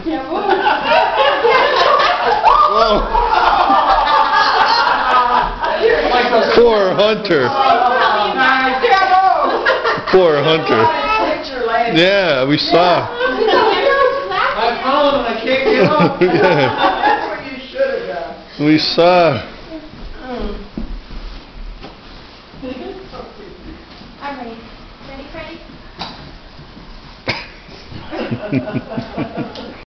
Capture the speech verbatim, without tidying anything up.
Whoa. Poor Hunter. Poor Hunter. Yeah, we saw. I found him and I can't get up. Yeah. That's what you should have done. We saw. I'm ready. Ready, Freddie?